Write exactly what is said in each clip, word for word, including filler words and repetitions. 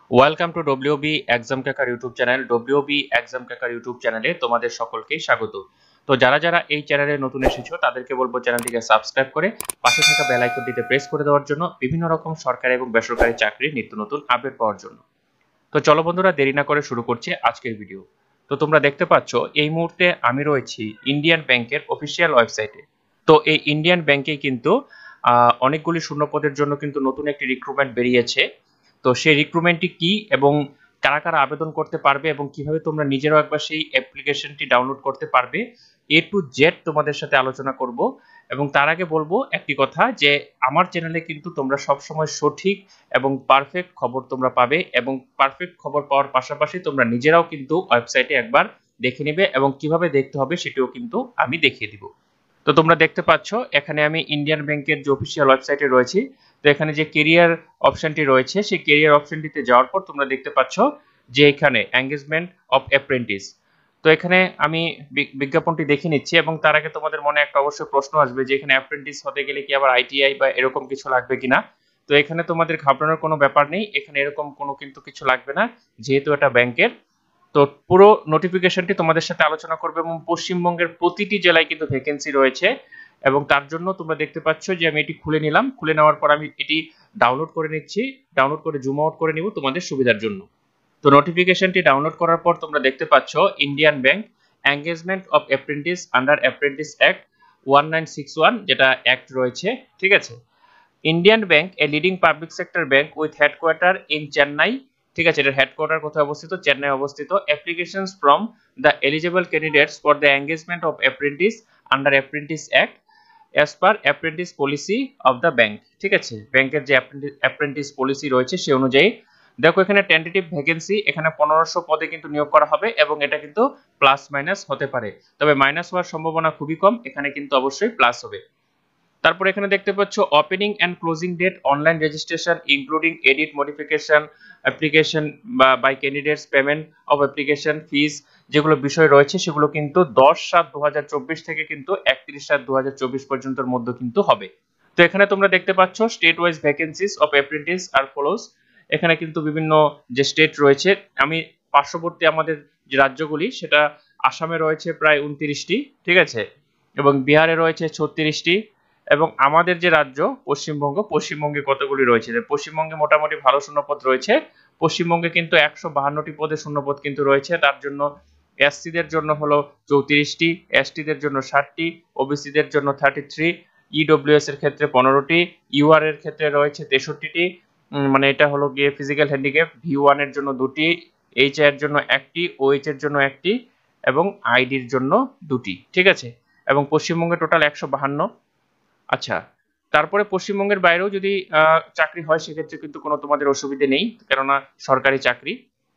Welcome to WB exam cracker YouTube channel. WB exam cracker YouTube চ্যানেলে তোমাদের সকলকেই স্বাগত। তো যারা যারা এই চ্যানেলে নতুন এসেছো তাদেরকে বলবো চ্যানেলটিকে সাবস্ক্রাইব করে পাশে থাকা বেল আইকনটিতে প্রেস করে দেওয়ার জন্য, বিভিন্ন রকম সরকারি এবং বেসরকারি চাকরির নিত্য নতুন আপডেট পাওয়ার জন্য। তো চলো বন্ধুরা, দেরি না করে শুরু করছি আজকের ভিডিও। তো তোমরা দেখতে পাচ্ছ এই মুহূর্তে আমি রয়েছি ইন্ডিয়ান ব্যাংকের অফিসিয়াল ওয়েবসাইটে। তো এই ইন্ডিয়ান ব্যাংকে কিন্তু অনেকগুলি শূন্যপদের জন্য কিন্তু নতুন একটি রিক্রুটমেন্ট বেরিয়েছে। তো সেই রিক্রুটমেন্টটি কি এবং কারা কারা আবেদন করতে পারবে এবং কিভাবে তোমরা নিজেরাও একবার সেই অ্যাপ্লিকেশনটি ডাউনলোড করতে পারবে, এ টু জেড তোমাদের সাথে আলোচনা করব। এবং তার আগে বলবো একটি কথা, যে আমার চ্যানেলে কিন্তু তোমরা সবসময় সঠিক এবং পারফেক্ট খবর তোমরা পাবে, এবং পারফেক্ট খবর পাওয়ার পাশাপাশি তোমরা নিজেরাও কিন্তু ওয়েবসাইটে একবার দেখে নেবে এবং কিভাবে দেখতে হবে সেটিও কিন্তু আমি দেখিয়ে দিব। তো তোমরা দেখতে পাচ্ছ এখানে আমি ইন্ডিয়ান ব্যাংকের যে অফিসিয়াল ওয়েবসাইটে রয়েছি। তো এখানে যে কেরিয়ার অপশনটি রয়েছে, সেই কেরিয়ার অপশনটিতে যাওয়ার পর তোমরা দেখতে পাচ্ছ যে এখানে এঙ্গেজমেন্ট অফ অ্যাপ্রেন্টিস। তো এখানে আমি বিজ্ঞাপনটি দেখে নিচ্ছি, এবং তার আগে তোমাদের মনে একটা অবশ্যই প্রশ্ন আসবে যে এখানে অ্যাপ্রেন্টিস হতে গেলে কি আবার আইটিআই বা এরকম কিছু লাগবে কিনা। তো এখানে তোমাদের ঘাবড়ানোর কোনো ব্যাপার নেই, এখানে এরকম কোনো কিন্তু কিছু লাগবে না, যেহেতু এটা ব্যাংকের। তো পুরো নোটিফিকেশনটি তোমাদের সাথে আলোচনা করবে, এবং পশ্চিমবঙ্গের প্রতিটি জেলায় কিন্তু ভ্যাকেন্সি রয়েছে। এবং তার জন্য তোমরা দেখতে পাচ্ছ যে আমি এটি খুলে নিলাম, খুলে নেওয়ার পর আমি এটি ডাউনলোড করে নিচ্ছি, ডাউনলোড করে জুম আউট করে নিব তোমাদের সুবিধার জন্য। তো নোটিফিকেশনটি ডাউনলোড করার পর তোমরা দেখতে পাচ্ছ Indian bank engagement of apprentice under apprentice act one nine six one, যেটা অ্যাক্ট রয়েছে, ঠিক আছে। Indian bank a leading public sector bank with headquarter in Chennai, ঠিক আছে। এটার হেডকোয়ার্টার কোথায় অবস্থিত? চেন্নাই অবস্থিত। Applications from the eligible candidates for the engagement of apprentice under apprentice act as per apprentice policy of the bank, ঠিক আছে। ব্যাংকের যে অ্যাপ্রেন্টিস পলিসি রয়েছে সে অনুযায়ী। দেখো এখানে টেন্টেটিভ ভ্যাকেন্সি, এখানে পনেরোশো পদে কিন্তু নিয়োগ করা হবে, এবং এটা কিন্তু প্লাস মাইনাস হতে পারে, তবে মাইনাস হওয়ার সম্ভাবনা খুবই কম, এখানে কিন্তু অবশ্যই প্লাস হবে। তারপর এখানে দেখতে পাচ্ছ opening and closing date, online registration including edit modification application বা by candidates, payment of application fees, যেগুলো বিষয় রয়েছে সেগুলো কিন্তু দশ সাত দু হাজার চব্বিশ থেকে কিন্তু একত্রিশ সাত দু হাজার চব্বিশ পর্যন্তর মধ্যে কিন্তু হবে। তো এখানে তোমরা দেখতে পাচ্ছ state wise vacancies of apprentice আর ফলোস। এখানে কিন্তু বিভিন্ন যে স্টেট রয়েছে, আমি পার্শ্ববর্তী আমাদের যে রাজ্যগুলি, সেটা আসামে রয়েছে প্রায় উনত্রিশটি, ঠিক আছে, এবং বিহারে রয়েছে ছত্রিশটি, এবং আমাদের যে রাজ্য পশ্চিমবঙ্গ, পশ্চিমবঙ্গে কতগুলি রয়েছে? পশ্চিমবঙ্গে মোটামুটি ভালো শূন্যপদ রয়েছে। পশ্চিমবঙ্গে কিন্তু একশো বাহান্নটি পদে শূন্যপদ কিন্তু রয়েছে। তার জন্য এসসিদের জন্য হলো চৌত্রিশটি, এসটিদের জন্য ষাটটি, ওবিসিদের জন্য থার্টি থ্রি, ইডব্লিউএস এর ক্ষেত্রে পনেরোটি, ইউআর এর ক্ষেত্রে রয়েছে তেষট্টিটি, মানে এটা হলো গিয়ে ফিজিক্যাল হ্যান্ডিক্যাপ, ভি ওয়ান এর জন্য দুটি, এইচ এর জন্য একটি, ওএইচ এর জন্য একটি, এবং আইডির জন্য দুটি, ঠিক আছে। এবং পশ্চিমবঙ্গে টোটাল একশো বাহান্ন। আচ্ছা, তারপরে পশ্চিমবঙ্গের বাইরেও যদি চাকরি হয় সেক্ষেত্রে কিন্তু কোনো তোমাদের অসুবিধে নেই, কেননা সরকারি চাকরি।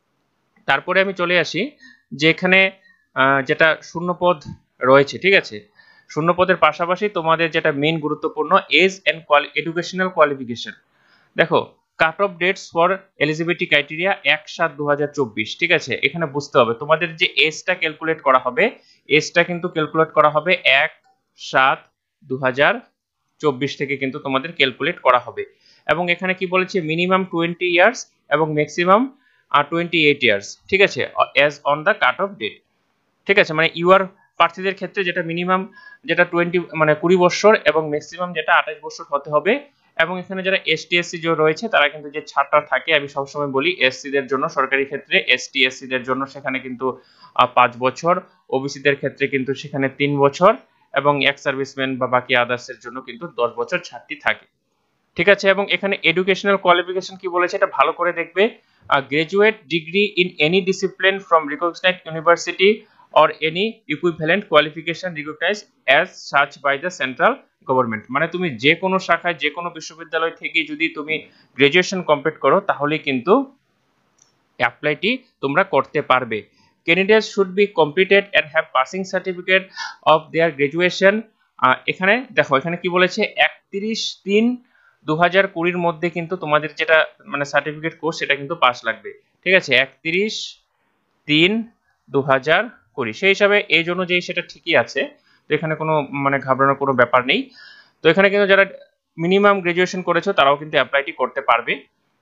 তারপরে আমি চলে আসি যে এখানে যেটা শূন্যপদ রয়েছে, ঠিক আছে। শূন্যপদের পাশাপাশি তোমাদের যেটা মেইন গুরুত্বপূর্ণ, এজ এন্ড এডুকেশনাল কোয়ালিফিকেশন। দেখো cut off dates for eligibility criteria এক সাত দু হাজার চব্বিশ, ঠিক আছে। এখানে বুঝতে হবে তোমাদের যে এজটা ক্যালকুলেট করা হবে, এজটা কিন্তু ক্যালকুলেট করা হবে এক সাত দু হাজার চব্বিশ থেকে কিন্তু তোমাদের ক্যালকুলেট করা হবে। এবং এখানে কি বলেছে, মিনিমাম টোয়েন্টি ইয়ার্স এবং ম্যাক্সিমাম টোয়েন্টি এইট ইয়ার্স, ঠিক আছে, as on the cut off date, ঠিক আছে। মানে ইউআর প্রার্থীদের ক্ষেত্রে যেটা মিনিমাম যেটা টোয়েন্টি মানে কুড়ি বছর এবং ম্যাক্সিমাম যেটা আঠাশ বছর হতে হবে। এবং এখানে যারা এসটি এসসি যে রয়েছে তারা কিন্তু যে ছাড়টা থাকে, আমি সবসময় বলি এসসিদের জন্য সরকারি ক্ষেত্রে, এসটি এসসিদের জন্য সেখানে কিন্তু পাঁচ বছর, ওবিসিদের ক্ষেত্রে কিন্তু সেখানে তিন বছর, এবং এক্স সার্ভিসম্যান বা বাকি আদার্সের জন্য কিন্তু দশ বছর ছাড়টি থাকে, ঠিক আছে। এবং এখানে এডুকেশনাল কোয়ালিফিকেশন কি বলেছে এটা ভালো করে দেখবে। Graduate degree in any discipline from recognised university or any equivalent qualification recognized as such by the central government। মানে তুমি যে কোনো শাখায় যে কোনো বিশ্ববিদ্যালয় থেকে যদি তুমি গ্রাজুয়েশন কমপ্লিট করো তাহলে কিন্তু অ্যাপ্লাইটি তোমরা করতে পারবে। Candidates should be completed and have passing certificate of their graduation. এখানে দেখো এখানে কি বলেছে, একত্রিশ তিন দু হাজার কুড়ির মধ্যে কিন্তু তোমাদের যেটা মানে সার্টিফিকেট কোর্স সেটা কিন্তু পাস লাগবে, ঠিক আছে। একত্রিশ তিন দু হাজার কুড়ি, সেই হিসাবে এই অনুযায়ী সেটা ঠিকই আছে। তো এখানে কোনো মানে ঘাবড়ানোর কোনো ব্যাপার নেই। তো এখানে কিন্তু যারা মিনিমাম গ্রাজুয়েশন করেছো তারাও কিন্তু অ্যাপ্লাইটি করতে পারবে।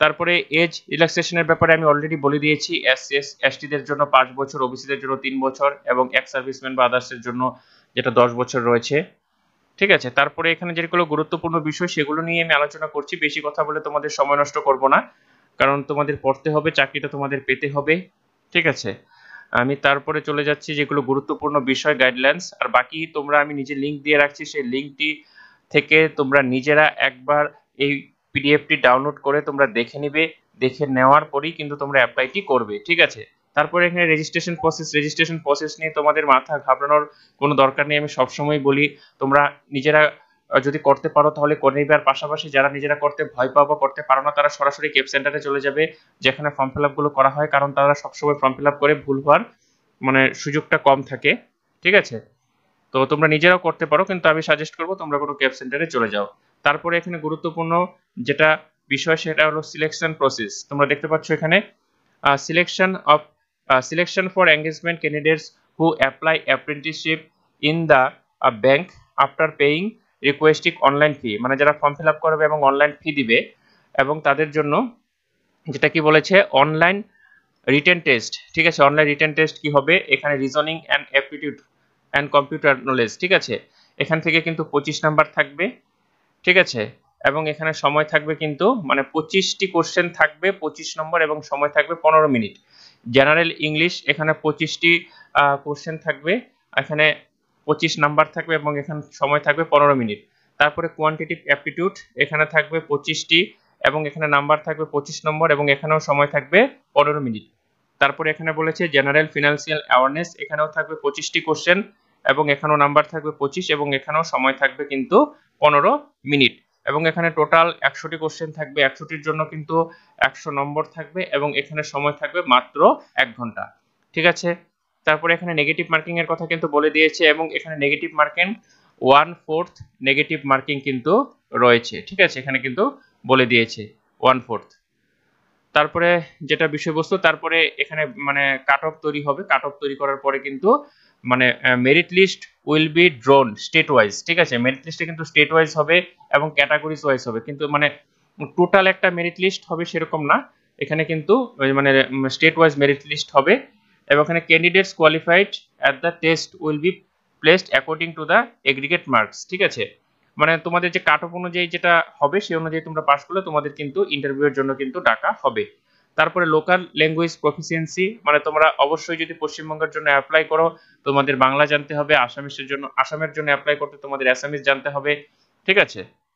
তারপরে এজ রিল্যাক্সেশনের ব্যাপারে আমি অলরেডি বলে দিয়েছি, এস এস এসটিদের জন্য পাঁচ বছর, ওবিসিদের জন্য তিন বছর এবং এক্স সার্ভিসম্যান বা আদার্সের জন্য যেটা দশ বছর রয়েছে। ঠিক আছে, তারপরে এখানে যেগুলো গুরুত্বপূর্ণ বিষয় সেগুলো নিয়ে আমি আলোচনা করছি, বেশি কথা বলে তোমাদের সময় নষ্ট করব না, কারণ তোমাদের পড়তে হবে, চাকরিটা তোমাদের পেতে হবে। ঠিক আছে, আমি তারপরে চলে যাচ্ছি যেগুলো গুরুত্বপূর্ণ বিষয় গাইডলাইন্স, আর বাকি তোমরা আমি নিজে লিঙ্ক দিয়ে রাখছি, সেই লিঙ্কটি থেকে তোমরা নিজেরা একবার এই পিডিএফটি ডাউনলোড করে তোমরা দেখে নিবে, দেখে নেওয়ার পরেই কিন্তু তোমরা অ্যাপ্লাইটি করবে। ঠিক আছে, তারপরে এখানে রেজিস্ট্রেশন প্রসেস, রেজিস্ট্রেশন প্রসেস নিয়ে তোমাদের মাথা ঘাবড়ানোর কোনো দরকার নেই, আমি সবসময় বলি তোমরা নিজেরা যদি করতে পারো তাহলে করে নিবে, আর পাশাপাশি যারা নিজেরা করতে ভয় পাও বা করতে পারো না তারা সরাসরি কেপ সেন্টারে চলে যাবে যেখানে ফর্ম ফিল আপ গুলো করা হয়, কারণ তারা সবসময় ফর্ম ফিল আপ করে ভুল হওয়ার মানে সুযোগটা কম থাকে। ঠিক আছে, তো তোমরা নিজেরাও করতে পারো, কিন্তু আমি সাজেস্ট করবো তোমরা কোনো কেপ সেন্টারে চলে যাও। তারপরে এখানে গুরুত্বপূর্ণ যেটা বিষয় সেটা হলো সিলেকশন প্রসেস। তোমরা দেখতে পাচ্ছ এখানে selection of selection for engagement candidates who apply apprenticeship in the bank after paying requesting online fee, মানে যারা ফর্ম ফিল আপ করবে এবং অনলাইন ফি দিবে, এবং তাদের জন্য যেটা কি বলেছে অনলাইন রিটেন টেস্ট। ঠিক আছে, অনলাইন রিটেন টেস্ট কি হবে, এখানে reasoning and aptitude and computer knowledge. ঠিক আছে, এখান থেকে কিন্তু পঁচিশ নাম্বার থাকবে। ঠিক আছে, এবং এখানে সময় থাকবে কিন্তু মানে পঁচিশটি কোশ্চেন থাকবে, পঁচিশ নম্বর, এবং সময় থাকবে পনেরো মিনিট। জেনারেল ইংলিশ এখানে পঁচিশটি কোশ্চেন থাকবে, এখানে পঁচিশ নাম্বার থাকবে এবং এখানে সময় থাকবে পনেরো মিনিট। তারপরে কোয়ান্টিটিভ অ্যাপটিটিউড এখানে থাকবে পঁচিশটি এবং এখানে নাম্বার থাকবে পঁচিশ নম্বর এবং এখানেও সময় থাকবে পনেরো মিনিট। তারপরে এখানে বলেছে জেনারেল ফিনান্সিয়াল অ্যাওয়ারনেস, এখানেও থাকবে পঁচিশটি কোশ্চেন এবং এখানেও নাম্বার থাকবে পঁচিশ এবং এখানেও সময় থাকবে কিন্তু পনেরো মিনিট। এবং এখানে টোটাল একশোটি কোশ্চেন থাকবে, একশোটির জন্য কিন্তু একশো নম্বর থাকবে এবং এখানে সময় থাকবে মাত্র এক ঘন্টা। ঠিক আছে, তারপরে এখানে নেগেটিভ মার্কিং এর কথা কিন্তু বলে দিয়েছে এবং এখানে negative marking one fourth negative marking কিন্তু রয়েছে। ঠিক আছে, এখানে কিন্তু বলে দিয়েছে ওয়ান ফোর্থ। তারপরে যেটা বিষয়বস্তু, তারপরে এখানে মানে কাট অফ তৈরি হবে, কাট অফ তৈরি করার পরে কিন্তু মানে merit list will be drawn state wise. ঠিক আছে, মেরিট লিস্টে কিন্তু স্টেট ওয়াইজ হবে এবং ক্যাটাগরিজ ওয়াইজ হবে, কিন্তু মানে টোটাল একটা মেরিট লিস্ট হবে সেরকম না, এখানে কিন্তু মানে স্টেট ওয়াইজ মেরিট লিস্ট হবে। এবং এখানে candidates qualified at the test will be placed according to the aggregate marks. ঠিক আছে, মানে তোমাদের যে কাট অফ অনুযায়ী যেটা হবে সেই অনুযায়ী তোমরা পাস করলে তোমাদের কিন্তু ইন্টারভিউয়ের জন্য কিন্তু ডাকা হবে। তারপরে লোকাল ল্যাঙ্গুয়েজ প্রফিসিয়েন্সি, মানে তোমরা অবশ্যই যদি পশ্চিমবঙ্গের জন্য অ্যাপ্লাই করো তোমাদের বাংলা জানতে হবে, আসামিসের জন্য আসামের জন্য অ্যাপ্লাই করতে তোমাদের অ্যাসামিস জানতে হবে। ঠিক আছে,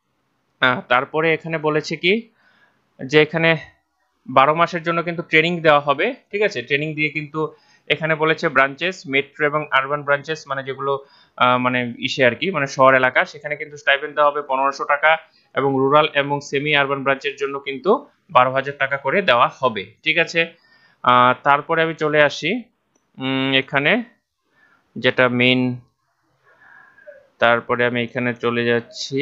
তারপরে এখানে বলেছে কি যে এখানে বারো মাসের জন্য কিন্তু ট্রেনিং দেওয়া হবে। ঠিক আছে, ট্রেনিং দিয়ে কিন্তু এখানে বলেছে ব্রাঞ্চেস মেট্রো এবং আরবান ব্রাঞ্চেস, মানে যেগুলো মানে ইসে আর কি মানে শহর এলাকা, সেখানে কিন্তু স্টাইপেন্ড দেওয়া হবে পনেরোশো টাকা এবং রুরাল এবং সেমি আরবান ব্রাঞ্চের জন্য কিন্তু বারো হাজার টাকা করে দেওয়া হবে। ঠিক আছে, তারপরে আমি চলে আসি এখানে যেটা মেইন, তারপরে আমি এখানে চলে যাচ্ছি,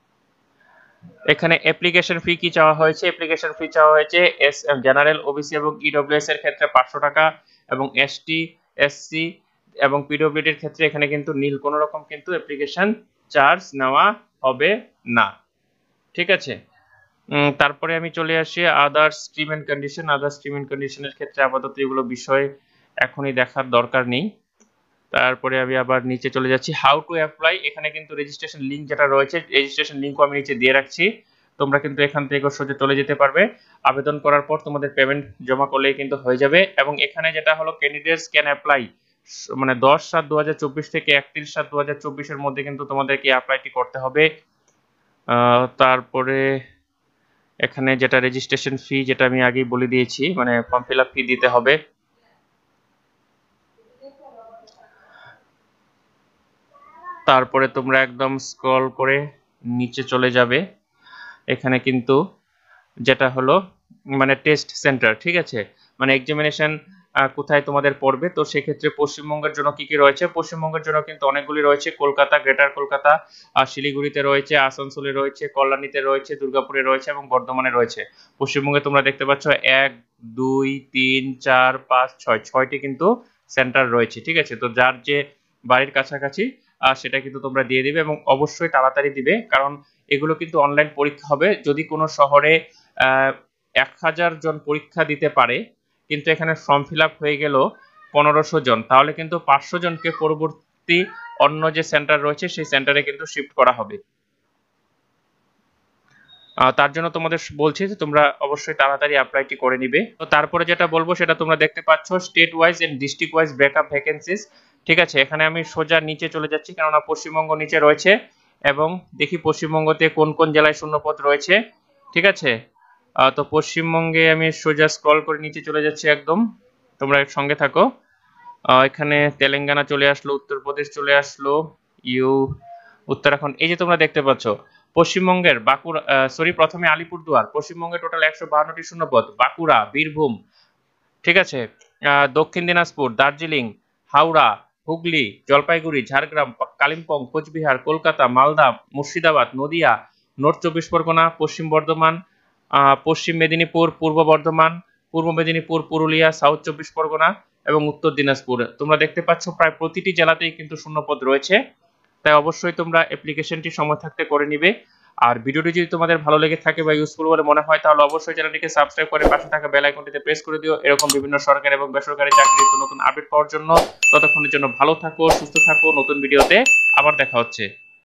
এখানে অ্যাপ্লিকেশন ফি কি চাওয়া হয়েছে, অ্যাপ্লিকেশন ফি চাওয়া হয়েছে এস জেনারেল ওবিসি এবং ইডব্লিউএস এর ক্ষেত্রে পাঁচশো টাকা এবং এসটি এসসি এবং পিডব্লিউডি এর ক্ষেত্রে এখানে কিন্তু নীল কোনো রকম কিন্তু অ্যাপ্লিকেশন চার্জ নেওয়া হবে না। ঠিক আছে, তারপরে আমি চলে আসি others stream and condition. Others stream and কন্ডিশনের ক্ষেত্রে আপাতত এগুলো বিষয় এখনই দেখার দরকার নেই। তারপরে আমি আবার নিচে চলে যাচ্ছি হাউ টু অ্যাপ্লাই, এখানে কিন্তু রেজিস্ট্রেশন লিংক যেটা রয়েছে রেজিস্ট্রেশন লিংকও আমি নিচে দিয়ে রাখছি, তোমরা কিন্তু এখান থেকে সোজা চলে যেতে পারবে, আবেদন করার পর তোমাদের পেমেন্ট জমা করলেই কিন্তু হয়ে যাবে। এবং এখানে যেটা হলো ক্যান্ডিডেটস ক্যান অ্যাপ্লাই, মানে দশ সাত দু হাজার চব্বিশ থেকে একত্রিশ সাত দু হাজার চব্বিশের মধ্যে কিন্তু তোমাদেরকে অ্যাপ্লাইটি করতে হবে। তারপরে এখানে যেটা রেজিস্ট্রেশন ফি যেটা আমি আগেই বলে দিয়েছি, মানে ফর্ম ফিল আপ ফি দিতে হবে। তারপরে তোমরা একদম স্ক্রল করে নিচে চলে যাবে, এখানে কিন্তু যেটা হলো মানে টেস্ট সেন্টার। ঠিক আছে, মানে এক্সামিনেশন কোথায় তোমাদের পড়বে, তো সেক্ষেত্রে পশ্চিমবঙ্গের জন্য কি কি রয়েছে, পশ্চিমবঙ্গের জন্য কিন্তু অনেকগুলি রয়েছে, কলকাতা, গ্রেটার কলকাতা, আর শিলিগুড়িতে রয়েছে, আসানসোলে রয়েছে, কল্যাণীতে রয়েছে, দুর্গাপুরে রয়েছে এবং বর্ধমানে রয়েছে। পশ্চিমবঙ্গে তোমরা দেখতে পাচ্ছ এক দুই তিন চার পাঁচ ছয় ছয়টি কিন্তু সেন্টার রয়েছে। ঠিক আছে, তো যার যে বাড়ির কাছাকাছি সেটা কিন্তু তোমরা দিয়ে দিবে এবং অবশ্যই তাড়াতাড়ি দিবে, কারণ এগুলো কিন্তু অনলাইন পরীক্ষা হবে। যদি কোনো শহরে এক হাজার জন পরীক্ষা দিতে পারে, কিন্তু এখানে ফর্ম ফিল আপ হয়ে গেল পনেরোশো জন, তাহলে কিন্তু পাঁচশো জনকে পরবর্তী অন্য যে সেন্টার রয়েছে সেই সেন্টারে কিন্তু শিফট করা হবে। তার জন্য তোমাদের বলছি যে তোমরা অবশ্যই তাড়াতাড়ি অ্যাপ্লাইটি করে নিবে। তো তারপরে যেটা বলবো সেটা তোমরা দেখতে পাচ্ছ state wise and district wise breakup vacancies. ঠিক আছে, এখানে আমি সোজা নিচে চলে যাচ্ছি কেননা পশ্চিমবঙ্গ নিচে রয়েছে, এবং দেখি পশ্চিমবঙ্গতে কোন কোন জেলায় শূন্যপদ রয়েছে। ঠিক আছে, তো পশ্চিমবঙ্গে আমি সোজা স্ক্রল করে নিচে চলে যাচ্ছি একদম, তোমরা সঙ্গে থাকো। এখানে তেলেঙ্গানা চলে আসলো, উত্তরপ্রদেশ চলে আসলো, ইউ উত্তরাখণ্ড, এই যে তোমরা দেখতে পাচ্ছ পশ্চিমবঙ্গের বাঁকুড়া, সরি প্রথমে আলিপুরদুয়ার, পশ্চিমবঙ্গে টোটাল একশো বাহান্নটি শূন্যপদ, বাঁকুড়া, বীরভূম, ঠিক আছে, দক্ষিণ দিনাজপুর, দার্জিলিং, হাওড়া, হুগলি, জলপাইগুড়ি, ঝাড়গ্রাম, কালিম্পং, কোচবিহার, কলকাতা, মালদা, মুর্শিদাবাদ, নদিয়া, নর্থ চব্বিশ পরগনা, পশ্চিম বর্ধমান, পশ্চিম মেদিনীপুর, পূর্ব বর্ধমান, পূর্ব মেদিনীপুর, পুরুলিয়া, সাউথ চব্বিশ পরগনা এবং উত্তর দিনাজপুর। তোমরা দেখতে পাচ্ছ প্রায় প্রতিটি জেলাতেই কিন্তু শূন্যপদ রয়েছে, তাই অবশ্যই তোমরা অ্যাপ্লিকেশনটি সময় থাকতে করে নিবে। আর ভিডিওটি যদি তোমাদের ভালো লেগে থাকে বা ইউজফুল বলে মনে হয় তাহলে অবশ্যই চ্যানেলটিকে সাবস্ক্রাইব করে পাশে থাকা বেল আইকনটিতে প্রেস করে দিও এরকম বিভিন্ন সরকারি এবং বেসরকারি চাকরির নতুন আপডেট পাওয়ার জন্য। ততক্ষণের জন্য ভালো থাকো, সুস্থ থাকো, নতুন ভিডিওতে আবার দেখা হচ্ছে।